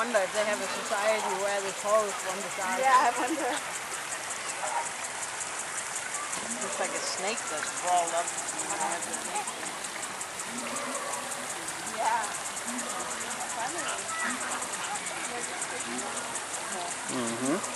wonder if they have a society where the tallest one decides. Yeah, I wonder. Looks like a snake that's crawled up. Yeah. Funny. Mm-hmm.